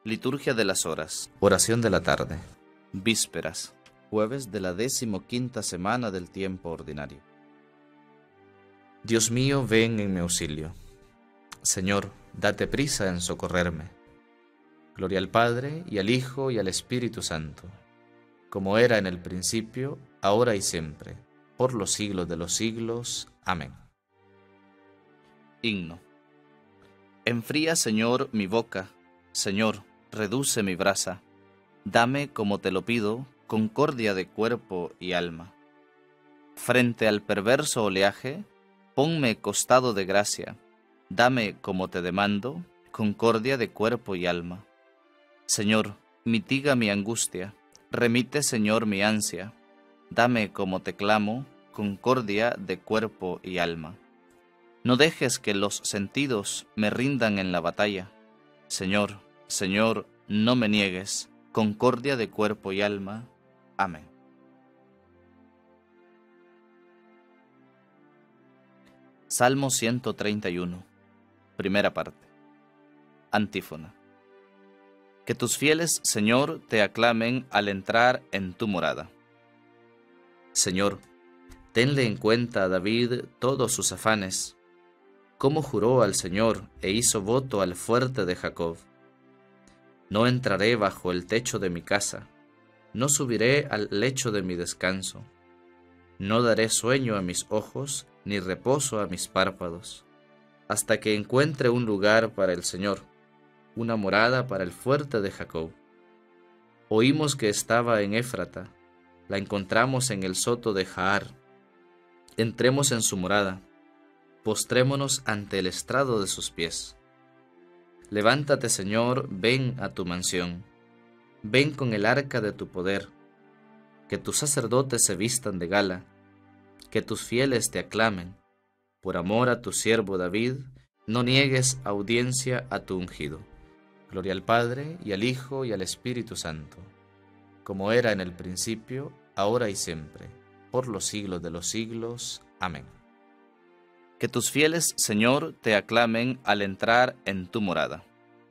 Liturgia de las horas. Oración de la tarde. Vísperas. Jueves de la 15ª semana del tiempo ordinario. Dios mío, ven en mi auxilio. Señor, date prisa en socorrerme. Gloria al Padre, y al Hijo, y al Espíritu Santo, como era en el principio, ahora y siempre, por los siglos de los siglos. Amén. Himno. Enfría, Señor, mi boca. Señor, reduce mi brasa. Dame, como te lo pido, concordia de cuerpo y alma. Frente al perverso oleaje, ponme costado de gracia. Dame, como te demando, concordia de cuerpo y alma. Señor, mitiga mi angustia. Remite, Señor, mi ansia. Dame, como te clamo, concordia de cuerpo y alma. No dejes que los sentidos me rindan en la batalla. Señor, Señor, no me niegues, concordia de cuerpo y alma. Amén. Salmo 131, primera parte. Antífona. Que tus fieles, Señor, te aclamen al entrar en tu morada. Señor, tenle en cuenta a David todos sus afanes, cómo juró al Señor e hizo voto al fuerte de Jacob. No entraré bajo el techo de mi casa, no subiré al lecho de mi descanso. No daré sueño a mis ojos, ni reposo a mis párpados, hasta que encuentre un lugar para el Señor, una morada para el fuerte de Jacob. Oímos que estaba en Éfrata, la encontramos en el soto de Jaar. Entremos en su morada, postrémonos ante el estrado de sus pies. Levántate, Señor, ven a tu mansión, ven con el arca de tu poder, que tus sacerdotes se vistan de gala, que tus fieles te aclamen. Por amor a tu siervo David, no niegues audiencia a tu ungido. Gloria al Padre, y al Hijo, y al Espíritu Santo, como era en el principio, ahora y siempre, por los siglos de los siglos. Amén. Que tus fieles, Señor, te aclamen al entrar en tu morada.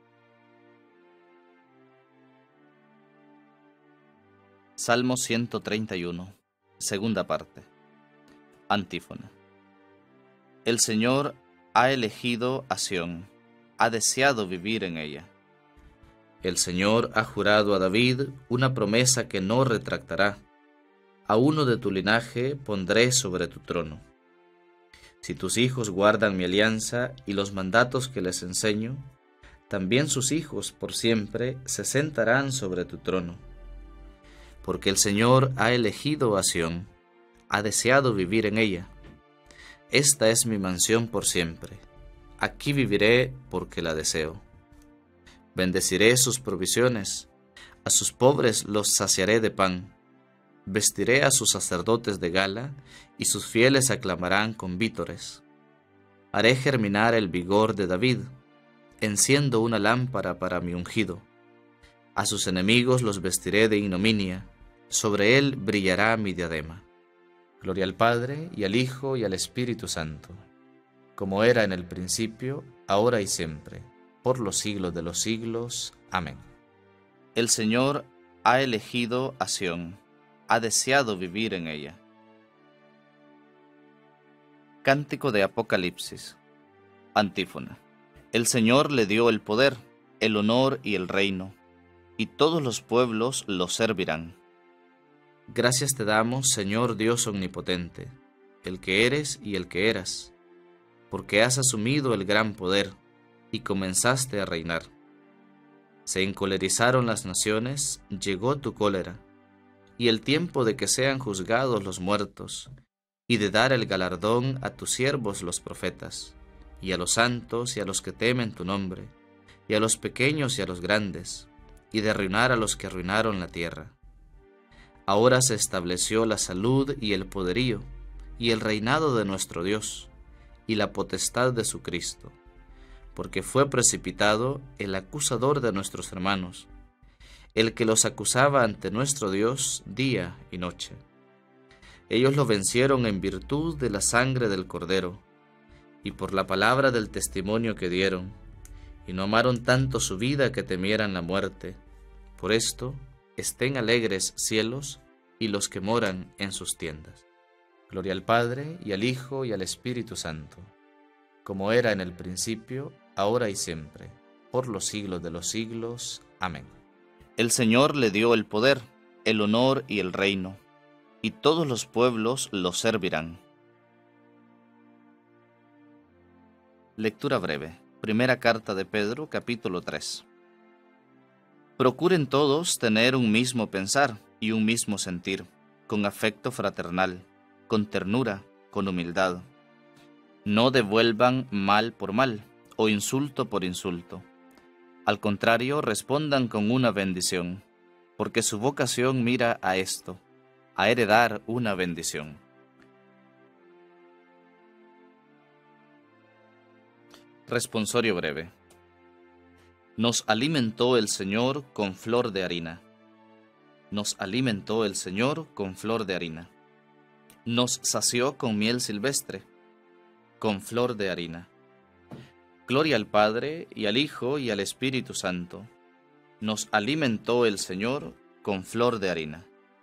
Salmo 131, segunda parte. Antífona. El Señor ha elegido a Sión, ha deseado vivir en ella. El Señor ha jurado a David una promesa que no retractará. A uno de tu linaje pondré sobre tu trono. Si tus hijos guardan mi alianza y los mandatos que les enseño, también sus hijos por siempre se sentarán sobre tu trono. Porque el Señor ha elegido a Sión, ha deseado vivir en ella. Esta es mi mansión por siempre, aquí viviré porque la deseo. Bendeciré sus provisiones, a sus pobres los saciaré de pan. Vestiré a sus sacerdotes de gala, y sus fieles aclamarán con vítores. Haré germinar el vigor de David, enciendo una lámpara para mi ungido. A sus enemigos los vestiré de ignominia, sobre él brillará mi diadema. Gloria al Padre, y al Hijo, y al Espíritu Santo, como era en el principio, ahora y siempre, por los siglos de los siglos. Amén. El Señor ha elegido a Sión, ha deseado vivir en ella. Cántico de Apocalipsis. Antífona. El Señor le dio el poder, el honor y el reino, y todos los pueblos lo servirán. Gracias te damos, Señor Dios omnipotente, el que eres y el que eras, porque has asumido el gran poder y comenzaste a reinar. Se encolerizaron las naciones, llegó tu cólera, y el tiempo de que sean juzgados los muertos, y de dar el galardón a tus siervos los profetas, y a los santos y a los que temen tu nombre, y a los pequeños y a los grandes, y de arruinar a los que arruinaron la tierra. Ahora se estableció la salud y el poderío, y el reinado de nuestro Dios, y la potestad de su Cristo, porque fue precipitado el acusador de nuestros hermanos, el que los acusaba ante nuestro Dios día y noche. Ellos lo vencieron en virtud de la sangre del Cordero, y por la palabra del testimonio que dieron, y no amaron tanto su vida que temieran la muerte. Por esto, estén alegres cielos y los que moran en sus tiendas. Gloria al Padre, y al Hijo, y al Espíritu Santo, como era en el principio, ahora y siempre, por los siglos de los siglos. Amén. El Señor le dio el poder, el honor y el reino, y todos los pueblos lo servirán. Lectura breve. Primera carta de Pedro, capítulo 3. Procuren todos tener un mismo pensar y un mismo sentir, con afecto fraternal, con ternura, con humildad. No devuelvan mal por mal o insulto por insulto. Al contrario, respondan con una bendición, porque su vocación mira a esto, a heredar una bendición. Responsorio breve. Nos alimentó el Señor con flor de harina. Nos alimentó el Señor con flor de harina. Nos sació con miel silvestre, con flor de harina. Gloria al Padre, y al Hijo, y al Espíritu Santo. Nos alimentó el Señor con flor de harina.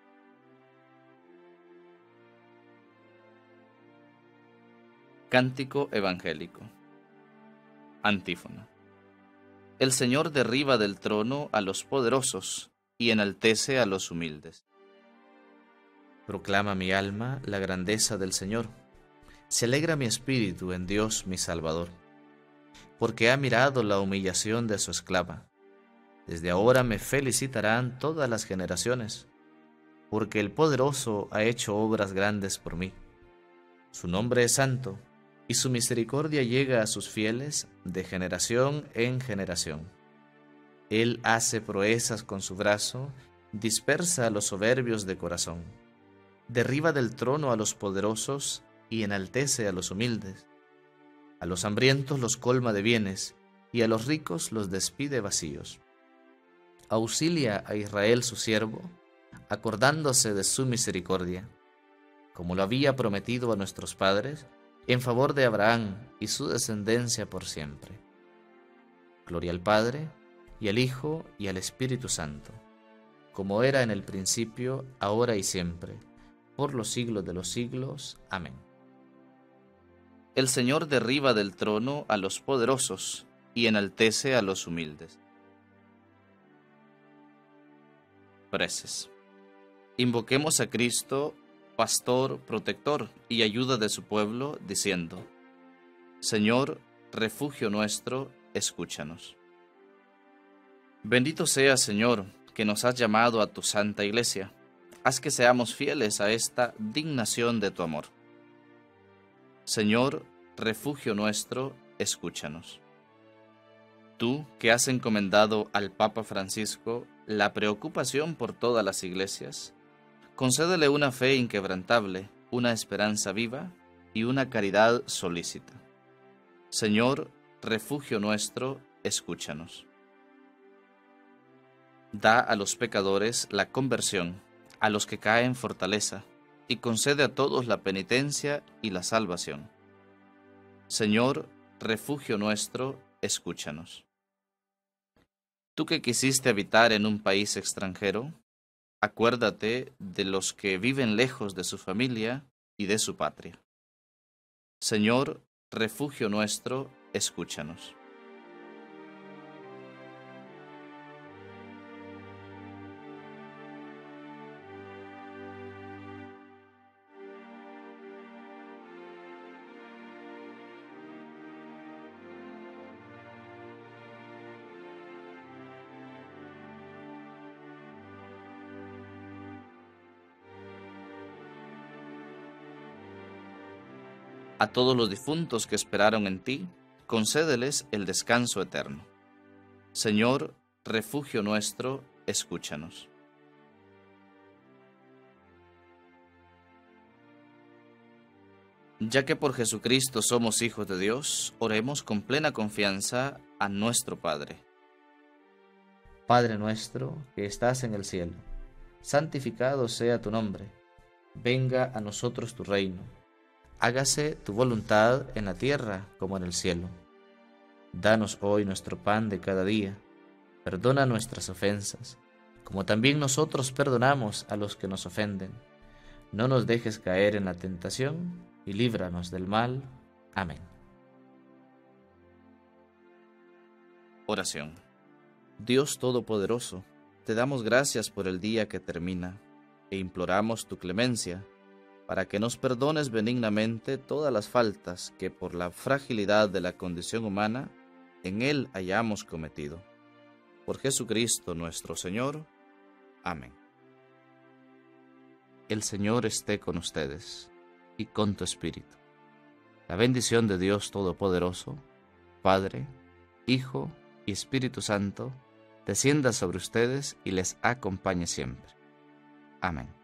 Cántico evangélico. Antífona. El Señor derriba del trono a los poderosos y enaltece a los humildes. Proclama mi alma la grandeza del Señor. Se alegra mi espíritu en Dios mi Salvador, porque ha mirado la humillación de su esclava. Desde ahora me felicitarán todas las generaciones, porque el poderoso ha hecho obras grandes por mí. Su nombre es santo, y su misericordia llega a sus fieles de generación en generación. Él hace proezas con su brazo, dispersa a los soberbios de corazón. Derriba del trono a los poderosos y enaltece a los humildes. A los hambrientos los colma de bienes, y a los ricos los despide vacíos. Auxilia a Israel su siervo, acordándose de su misericordia, como lo había prometido a nuestros padres, en favor de Abraham y su descendencia por siempre. Gloria al Padre, y al Hijo, y al Espíritu Santo, como era en el principio, ahora y siempre, por los siglos de los siglos. Amén. El Señor derriba del trono a los poderosos y enaltece a los humildes. Preces. Invoquemos a Cristo, pastor, protector y ayuda de su pueblo, diciendo: Señor, refugio nuestro, escúchanos. Bendito sea, Señor, que nos has llamado a tu santa iglesia. Haz que seamos fieles a esta dignación de tu amor. Señor, refugio nuestro, escúchanos. Tú, que has encomendado al Papa Francisco la preocupación por todas las iglesias, concédele una fe inquebrantable, una esperanza viva y una caridad solícita. Señor, refugio nuestro, escúchanos. Da a los pecadores la conversión, a los que caen fortaleza, y concede a todos la penitencia y la salvación. Señor, refugio nuestro, escúchanos. Tú que quisiste habitar en un país extranjero, acuérdate de los que viven lejos de su familia y de su patria. Señor, refugio nuestro, escúchanos. A todos los difuntos que esperaron en ti, concédeles el descanso eterno. Señor, refugio nuestro, escúchanos. Ya que por Jesucristo somos hijos de Dios, oremos con plena confianza a nuestro Padre. Padre nuestro, que estás en el cielo, santificado sea tu nombre. Venga a nosotros tu reino. Hágase tu voluntad en la tierra como en el cielo. Danos hoy nuestro pan de cada día. Perdona nuestras ofensas, como también nosotros perdonamos a los que nos ofenden. No nos dejes caer en la tentación, y líbranos del mal. Amén. Oración. Dios Todopoderoso, te damos gracias por el día que termina, e imploramos tu clemencia, para que nos perdones benignamente todas las faltas que por la fragilidad de la condición humana en él hayamos cometido. Por Jesucristo nuestro Señor. Amén. El Señor esté con ustedes y con tu espíritu. La bendición de Dios Todopoderoso, Padre, Hijo y Espíritu Santo, descienda sobre ustedes y les acompañe siempre. Amén.